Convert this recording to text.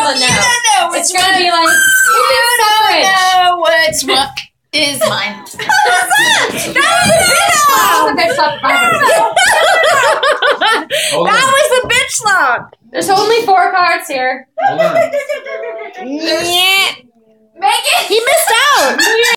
one now. It's gonna be like, which one is mine? That was a bitch slap. There's only 4 cards here. Hold on. Yeah. Make it. He missed out.